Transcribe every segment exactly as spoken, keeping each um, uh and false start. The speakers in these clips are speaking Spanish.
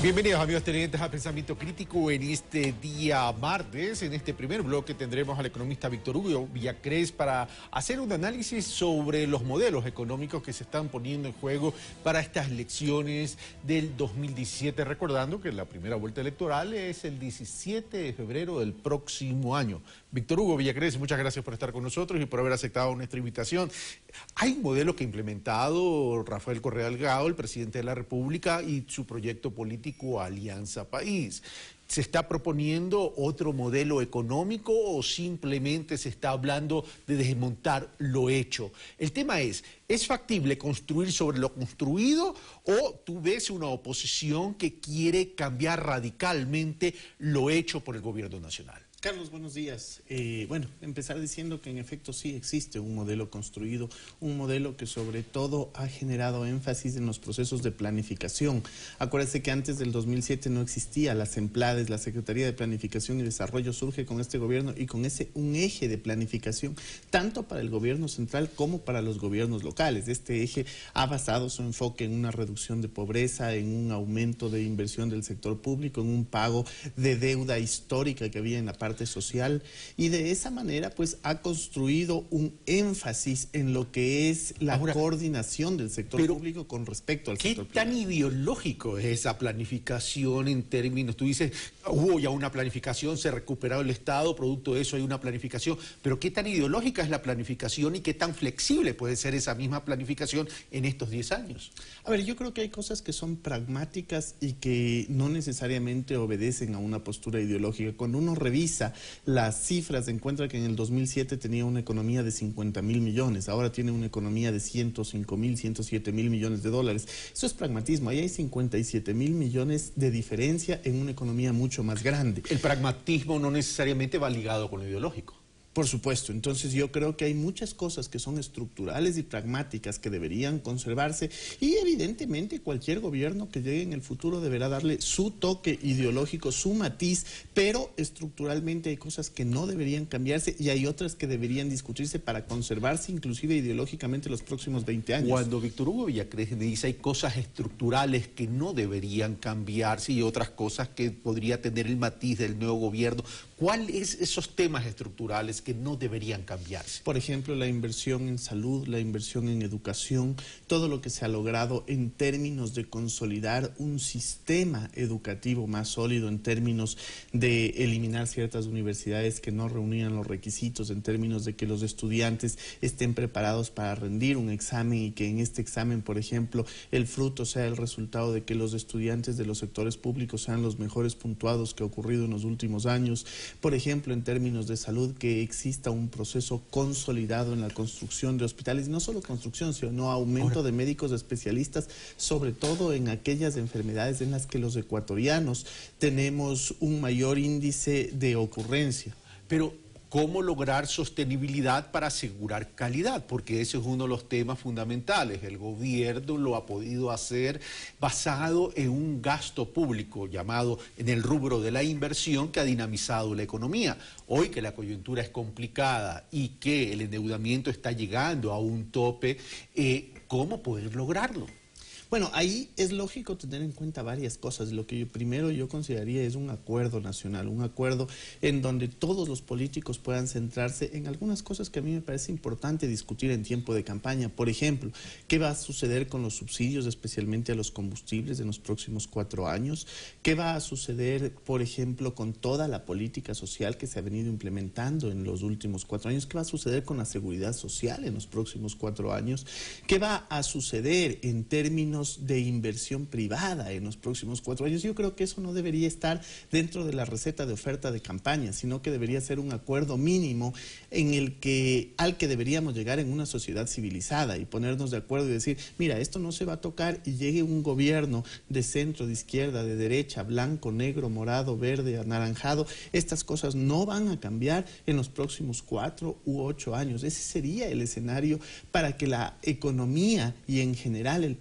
Bienvenidos amigos televidentes a Pensamiento Crítico en este día martes. En este primer bloque tendremos al economista Víctor Hugo Villacrés para hacer un análisis sobre los modelos económicos que se están poniendo en juego para estas elecciones del dos mil diecisiete, recordando que la primera vuelta electoral es el diecisiete de febrero del próximo año. Víctor Hugo Villacrés, muchas gracias por estar con nosotros y por haber aceptado nuestra invitación. Hay un modelo que ha implementado Rafael Correa Delgado, el presidente de la República, y su proyecto político Alianza País. ¿Se está proponiendo otro modelo económico o simplemente se está hablando de desmontar lo hecho? El tema es, ¿es factible construir sobre lo construido o tú ves una oposición que quiere cambiar radicalmente lo hecho por el gobierno nacional? Carlos, buenos días. Eh, bueno, empezar diciendo que en efecto sí existe un modelo construido, un modelo que sobre todo ha generado énfasis en los procesos de planificación. Acuérdense que antes del dos mil siete no existía la SEMPLADES, la Secretaría de Planificación y Desarrollo surge con este gobierno y con ese un eje de planificación tanto para el gobierno central como para los gobiernos locales. Este eje ha basado su enfoque en una reducción de pobreza, en un aumento de inversión del sector público, en un pago de deuda histórica que había en la parte social, y de esa manera pues ha construido un énfasis en lo que es la Ahora, coordinación del sector pero, público con respecto al sector privado. ¿Qué tan ideológico es esa planificación en términos? Tú dices, hubo ya una planificación, se ha recuperado el Estado, producto de eso hay una planificación, pero ¿qué tan ideológica es la planificación y qué tan flexible puede ser esa misma planificación en estos diez años? A ver, yo creo que hay cosas que son pragmáticas y que no necesariamente obedecen a una postura ideológica. Cuando uno revisa las cifras, encuentra que en el dos mil siete tenía una economía de cincuenta mil millones, ahora tiene una economía de ciento cinco mil, ciento siete mil millones de dólares. Eso es pragmatismo, ahí hay cincuenta y siete mil millones de diferencia en una economía mucho más grande. El pragmatismo no necesariamente va ligado con lo ideológico. Por supuesto, entonces yo creo que hay muchas cosas que son estructurales y pragmáticas que deberían conservarse y evidentemente cualquier gobierno que llegue en el futuro deberá darle su toque ideológico, su matiz, pero estructuralmente hay cosas que no deberían cambiarse y hay otras que deberían discutirse para conservarse inclusive ideológicamente los próximos veinte años. Cuando Víctor Hugo Villacrés me dice hay cosas estructurales que no deberían cambiarse y otras cosas que podría tener el matiz del nuevo gobierno, ¿cuáles esos temas estructurales que no deberían cambiarse? Por ejemplo, la inversión en salud, la inversión en educación, todo lo que se ha logrado en términos de consolidar un sistema educativo más sólido, en términos de eliminar ciertas universidades que no reunían los requisitos, en términos de que los estudiantes estén preparados para rendir un examen y que en este examen, por ejemplo, el fruto sea el resultado de que los estudiantes de los sectores públicos sean los mejores puntuados que ha ocurrido en los últimos años. Por ejemplo, en términos de salud, que exista un proceso consolidado en la construcción de hospitales, no solo construcción, sino aumento Ahora. de médicos especialistas, sobre todo en aquellas enfermedades en las que los ecuatorianos tenemos un mayor índice de ocurrencia. Pero ¿cómo lograr sostenibilidad para asegurar calidad? Porque ese es uno de los temas fundamentales. El gobierno lo ha podido hacer basado en un gasto público llamado en el rubro de la inversión que ha dinamizado la economía. Hoy que la coyuntura es complicada y que el endeudamiento está llegando a un tope, eh, ¿cómo poder lograrlo? Bueno, ahí es lógico tener en cuenta varias cosas. Lo que yo, primero yo consideraría es un acuerdo nacional, un acuerdo en donde todos los políticos puedan centrarse en algunas cosas que a mí me parece importante discutir en tiempo de campaña. Por ejemplo, ¿qué va a suceder con los subsidios, especialmente a los combustibles, en los próximos cuatro años? ¿Qué va a suceder, por ejemplo, con toda la política social que se ha venido implementando en los últimos cuatro años? ¿Qué va a suceder con la seguridad social en los próximos cuatro años? ¿Qué va a suceder en términos de inversión privada en los próximos cuatro años? Yo creo que eso no debería estar dentro de la receta de oferta de campaña, sino que debería ser un acuerdo mínimo en el que, al que deberíamos llegar en una sociedad civilizada y ponernos de acuerdo y decir, mira, esto no se va a tocar, y llegue un gobierno de centro, de izquierda, de derecha, blanco, negro, morado, verde, anaranjado, estas cosas no van a cambiar en los próximos cuatro u ocho años. Ese sería el escenario para que la economía y en general el país pueda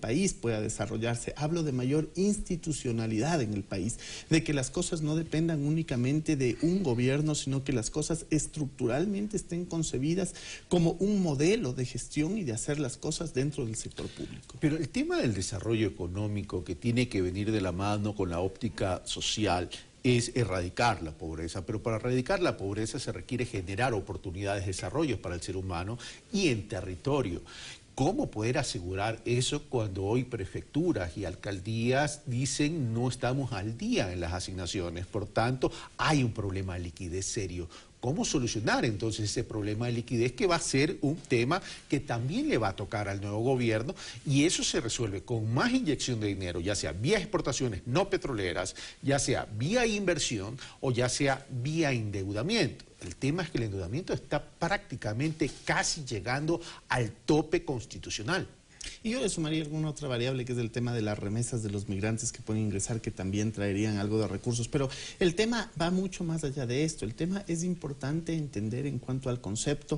pueda desarrollarse. Hablo de mayor institucionalidad en el país, de que las cosas no dependan únicamente de un gobierno, sino que las cosas estructuralmente estén concebidas como un modelo de gestión y de hacer las cosas dentro del sector público. Pero el tema del desarrollo económico, que tiene que venir de la mano con la óptica social, es erradicar la pobreza, pero para erradicar la pobreza se requiere generar oportunidades de desarrollo para el ser humano y en territorio. ¿Cómo poder asegurar eso cuando hoy prefecturas y alcaldías dicen no estamos al día en las asignaciones? Por tanto, hay un problema de liquidez serio. ¿Cómo solucionar entonces ese problema de liquidez, que va a ser un tema que también le va a tocar al nuevo gobierno? Y eso se resuelve con más inyección de dinero, ya sea vía exportaciones no petroleras, ya sea vía inversión o ya sea vía endeudamiento. El tema es que el endeudamiento está prácticamente casi llegando al tope constitucional. Y yo le sumaría alguna otra variable, que es el tema de las remesas de los migrantes que pueden ingresar, que también traerían algo de recursos. Pero el tema va mucho más allá de esto. El tema es importante entender en cuanto al concepto,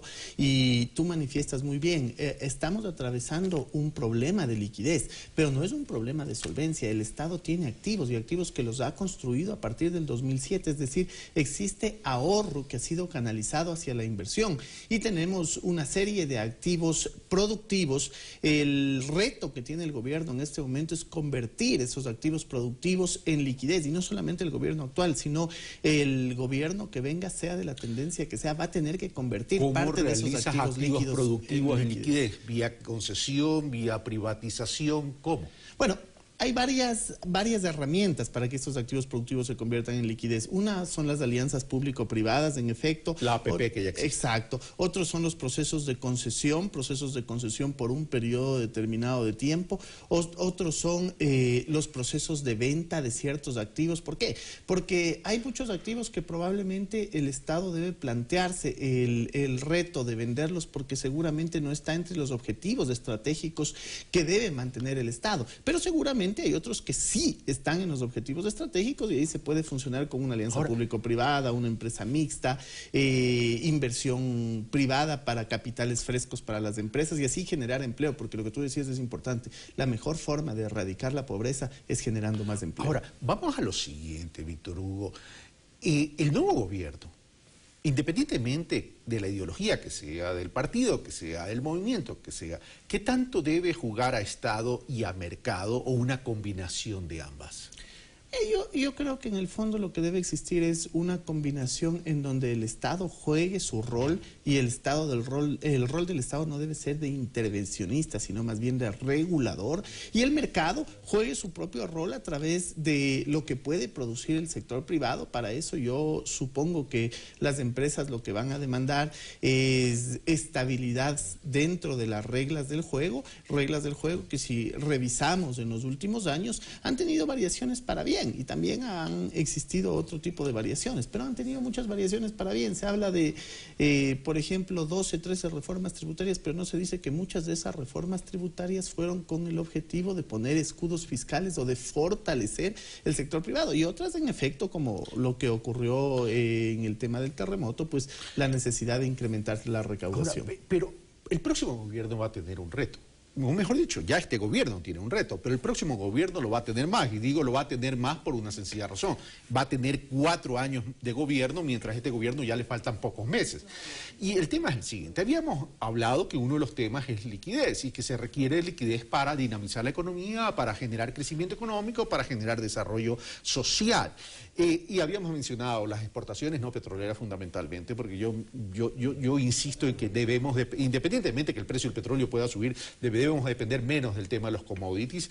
y tú manifiestas muy bien, eh, estamos atravesando un problema de liquidez, pero no es un problema de solvencia. El Estado tiene activos, y activos que los ha construido a partir del dos mil siete, es decir, existe ahorro que ha sido canalizado hacia la inversión, y tenemos una serie de activos productivos. El El reto que tiene el gobierno en este momento es convertir esos activos productivos en liquidez, y no solamente el gobierno actual, sino el gobierno que venga, sea de la tendencia que sea, va a tener que convertir parte de esos activos, activos líquidos productivos en liquidez? en liquidez. ¿Vía concesión, vía privatización? ¿Cómo? Bueno, hay varias, varias herramientas para que estos activos productivos se conviertan en liquidez. Una son las alianzas público-privadas, en efecto. La A P P que ya existe. Exacto. Otros son los procesos de concesión, procesos de concesión por un periodo determinado de tiempo. O, otros son eh, los procesos de venta de ciertos activos. ¿Por qué? Porque hay muchos activos que probablemente el Estado debe plantearse el, el reto de venderlos, porque seguramente no está entre los objetivos estratégicos que debe mantener el Estado. Pero seguramente hay otros que sí están en los objetivos estratégicos, y ahí se puede funcionar con una alianza público-privada, una empresa mixta, eh, inversión privada para capitales frescos para las empresas, y así generar empleo, porque lo que tú decías es importante. La mejor forma de erradicar la pobreza es generando más empleo. Ahora, vamos a lo siguiente, Víctor Hugo. Eh, el nuevo gobierno, independientemente de la ideología que sea, del partido que sea, del movimiento que sea, ¿qué tanto debe jugar a Estado y a mercado, o una combinación de ambas? Yo, yo creo que en el fondo lo que debe existir es una combinación en donde el Estado juegue su rol, y el Estado del rol, el rol del Estado no debe ser de intervencionista, sino más bien de regulador, y el mercado juegue su propio rol a través de lo que puede producir el sector privado. Para eso yo supongo que las empresas lo que van a demandar es estabilidad dentro de las reglas del juego, reglas del juego que, si revisamos en los últimos años, han tenido variaciones para bien. Y también han existido otro tipo de variaciones, pero han tenido muchas variaciones para bien. Se habla de, eh, por ejemplo, doce, trece reformas tributarias, pero no se dice que muchas de esas reformas tributarias fueron con el objetivo de poner escudos fiscales o de fortalecer el sector privado. Y otras, en efecto, como lo que ocurrió eh, en el tema del terremoto, pues la necesidad de incrementar la recaudación. Ahora, pero el próximo gobierno va a tener un reto. O mejor dicho, ya este gobierno tiene un reto, pero el próximo gobierno lo va a tener más, y digo lo va a tener más por una sencilla razón. Va a tener cuatro años de gobierno, mientras a este gobierno ya le faltan pocos meses. Y el tema es el siguiente: habíamos hablado que uno de los temas es liquidez, y que se requiere liquidez para dinamizar la economía, para generar crecimiento económico, para generar desarrollo social. Eh, y habíamos mencionado las exportaciones no petroleras fundamentalmente, porque yo, yo, yo, yo insisto en que debemos, de, independientemente que el precio del petróleo pueda subir, debemos depender menos del tema de los commodities.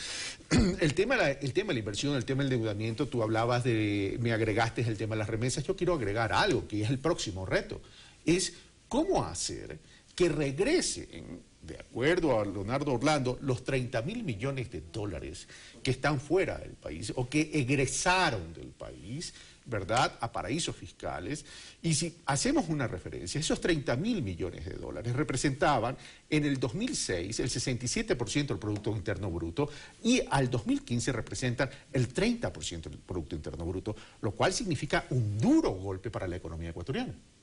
El tema, el tema de la inversión, el tema del endeudamiento, tú hablabas de, me agregaste el tema de las remesas. Yo quiero agregar algo que es el próximo reto, es cómo hacer que regresen, de acuerdo a Leonardo Orlando, los treinta mil millones de dólares que están fuera del país o que egresaron del país, ¿verdad?, a paraísos fiscales. Y si hacemos una referencia, esos treinta mil millones de dólares representaban en el dos mil seis el sesenta y siete por ciento del Producto Interno Bruto, y al dos mil quince representan el treinta por ciento del Producto Interno Bruto, lo cual significa un duro golpe para la economía ecuatoriana.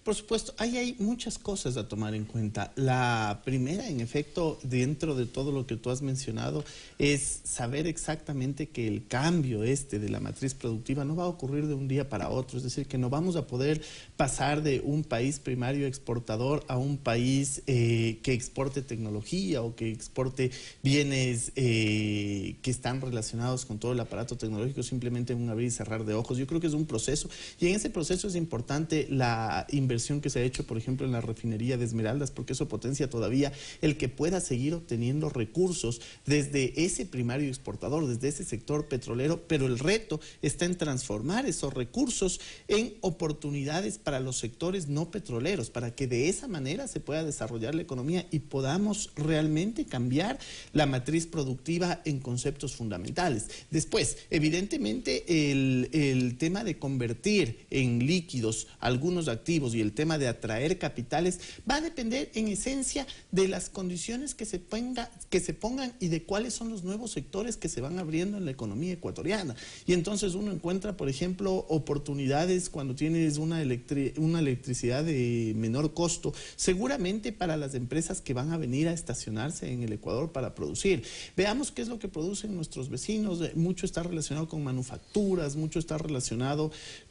Por supuesto, ahí hay muchas cosas a tomar en cuenta. La primera, en efecto, dentro de todo lo que tú has mencionado, es saber exactamente que el cambio este de la matriz productiva no va a ocurrir de un día para otro. Es decir, que no vamos a poder pasar de un país primario exportador a un país eh, que exporte tecnología o que exporte bienes eh, que están relacionados con todo el aparato tecnológico simplemente en un abrir y cerrar de ojos. Yo creo que es un proceso, y en ese proceso es importante la inversión que se ha hecho, por ejemplo, en la refinería de Esmeraldas, porque eso potencia todavía el que pueda seguir obteniendo recursos desde ese primario exportador, desde ese sector petrolero, pero el reto está en transformar esos recursos en oportunidades para los sectores no petroleros, para que de esa manera se pueda desarrollar la economía y podamos realmente cambiar la matriz productiva en conceptos fundamentales. Después, evidentemente, el, el tema de convertir en líquidos algunos activos y el tema de atraer capitales va a depender en esencia de las condiciones que se, ponga, que se pongan y de cuáles son los nuevos sectores que se van abriendo en la economía ecuatoriana. Y entonces uno encuentra, por ejemplo, oportunidades cuando tienes una, electri una electricidad de menor costo, seguramente para las empresas que van a venir a estacionarse en el Ecuador para producir. Veamos qué es lo que producen nuestros vecinos. Mucho está relacionado con manufacturas, mucho está relacionado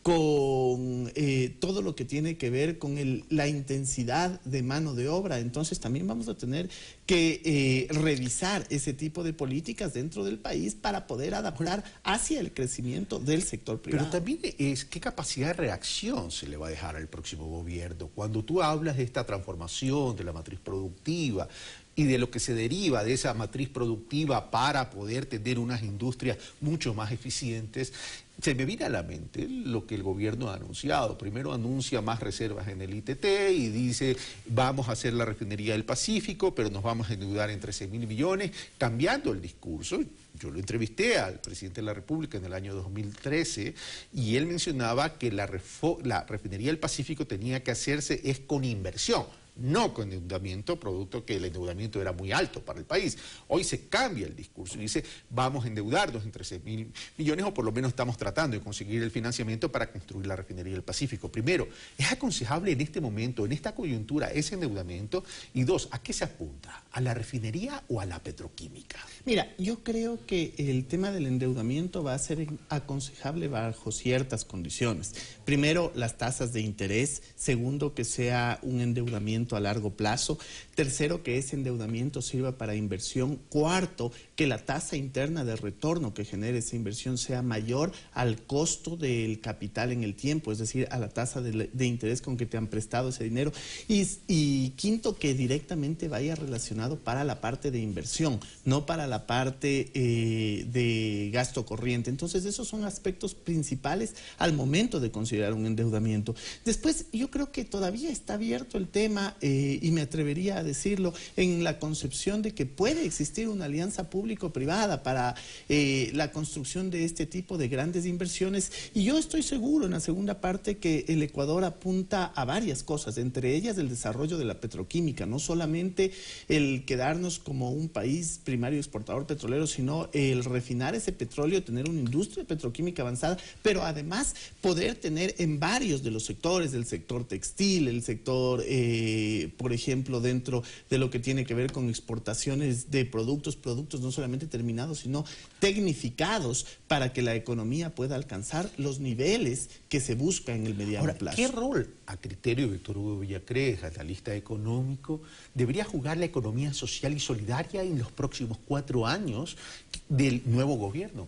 con eh, todo lo que tiene que ver con el, la intensidad de mano de obra. Entonces también vamos a tener que eh, revisar ese tipo de políticas dentro del país para poder adaptar hacia el crecimiento del sector privado. Pero también es qué capacidad de reacción se le va a dejar al próximo gobierno. Cuando tú hablas de esta transformación de la matriz productiva y de lo que se deriva de esa matriz productiva para poder tener unas industrias mucho más eficientes, se me viene a la mente lo que el gobierno ha anunciado. Primero anuncia más reservas en el I T T y dice vamos a hacer la refinería del Pacífico, pero nos vamos a endeudar en trece mil millones, cambiando el discurso. Yo lo entrevisté al presidente de la República en el año dos mil trece y él mencionaba que la, la refinería del Pacífico tenía que hacerse es con inversión, no con endeudamiento, producto que el endeudamiento era muy alto para el país. Hoy se cambia el discurso y dice, vamos a endeudarnos en trece mil millones o por lo menos estamos tratando de conseguir el financiamiento para construir la refinería del Pacífico. Primero, ¿es aconsejable en este momento, en esta coyuntura, ese endeudamiento? Y dos, ¿a qué se apunta? ¿A la refinería o a la petroquímica? Mira, yo creo que el tema del endeudamiento va a ser aconsejable bajo ciertas condiciones. Primero, las tasas de interés. Segundo, que sea un endeudamiento a largo plazo. Tercero, que ese endeudamiento sirva para inversión. Cuarto, que la tasa interna de retorno que genere esa inversión sea mayor al costo del capital en el tiempo, es decir, a la tasa de, de interés con que te han prestado ese dinero. Y, y quinto, que directamente vaya relacionado para la parte de inversión, no para la parte eh, de gasto corriente. Entonces, esos son aspectos principales al momento de considerar un endeudamiento. Después, yo creo que todavía está abierto el tema Eh, y me atrevería a decirlo, en la concepción de que puede existir una alianza público-privada para eh, la construcción de este tipo de grandes inversiones, y yo estoy seguro en la segunda parte que el Ecuador apunta a varias cosas, entre ellas el desarrollo de la petroquímica, no solamente el quedarnos como un país primario exportador petrolero, sino el refinar ese petróleo, tener una industria petroquímica avanzada, pero además poder tener en varios de los sectores, el sector textil, el sector eh, por ejemplo, dentro de lo que tiene que ver con exportaciones de productos, productos no solamente terminados, sino tecnificados para que la economía pueda alcanzar los niveles que se busca en el mediano Ahora, plazo. ¿qué rol, a criterio de Víctor Hugo Villacrés, analista económico, debería jugar la economía social y solidaria en los próximos cuatro años del nuevo gobierno?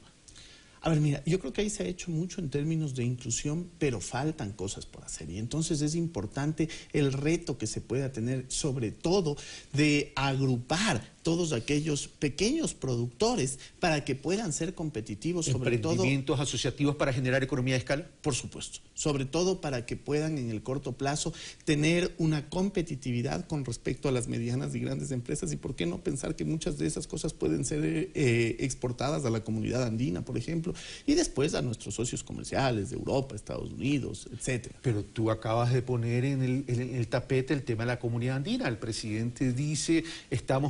A ver, mira, yo creo que ahí se ha hecho mucho en términos de inclusión, pero faltan cosas por hacer. Y entonces es importante el reto que se pueda tener, sobre todo de agrupar todos aquellos pequeños productores para que puedan ser competitivos, sobre todo... ¿Emprendimientos asociativos para generar economía de escala? Por supuesto, sobre todo para que puedan en el corto plazo tener una competitividad con respecto a las medianas y grandes empresas, y por qué no pensar que muchas de esas cosas pueden ser eh, exportadas a la comunidad andina, por ejemplo, y después a nuestros socios comerciales de Europa, Estados Unidos, etcétera. Pero tú acabas de poner en el, en el tapete el tema de la comunidad andina. El presidente dice, estamos teniendo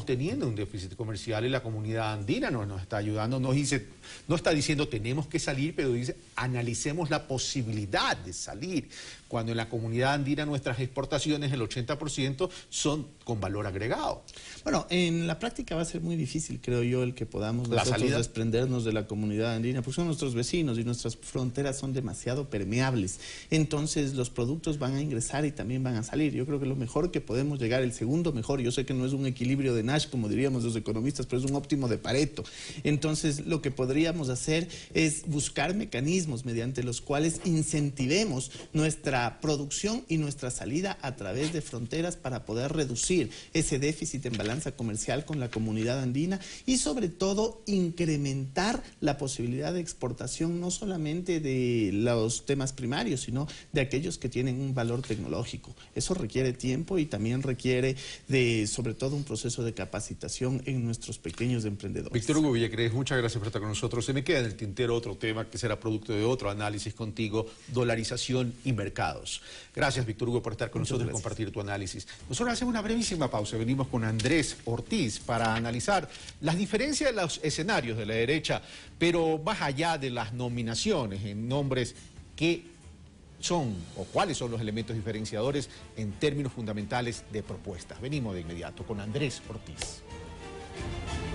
teniendo un déficit comercial y la comunidad andina nos, nos está ayudando, nos dice, no está diciendo tenemos que salir, pero dice analicemos la posibilidad de salir. Cuando en la comunidad andina nuestras exportaciones, el ochenta por ciento son con valor agregado. Bueno, en la práctica va a ser muy difícil, creo yo, el que podamos ¿La nosotros salida? desprendernos de la comunidad andina, porque son nuestros vecinos y nuestras fronteras son demasiado permeables. Entonces los productos van a ingresar y también van a salir. Yo creo que lo mejor que podemos llegar, el segundo mejor, yo sé que no es un equilibrio de Nash, como diríamos los economistas, pero es un óptimo de Pareto. Entonces lo que podríamos hacer es buscar mecanismos mediante los cuales incentivemos nuestra producción y nuestra salida a través de fronteras para poder reducir ese déficit en balanza comercial con la comunidad andina y sobre todo incrementar la posibilidad de exportación no solamente de los temas primarios, sino de aquellos que tienen un valor tecnológico. Eso requiere tiempo y también requiere de, sobre todo, un proceso de capacitación en nuestros pequeños emprendedores. Víctor Hugo Villacrés, muchas gracias por estar con nosotros. Se me queda en el tintero otro tema que será producto de otro análisis contigo, dolarización y mercados. Gracias, Víctor Hugo, por estar con Muchas nosotros gracias. y compartir tu análisis. Nosotros hacemos una brevísima pausa. Venimos con Andrés Ortiz para analizar las diferencias de los escenarios de la derecha, pero más allá de las nominaciones en nombres que son o cuáles son los elementos diferenciadores en términos fundamentales de propuestas. Venimos de inmediato con Andrés Ortiz.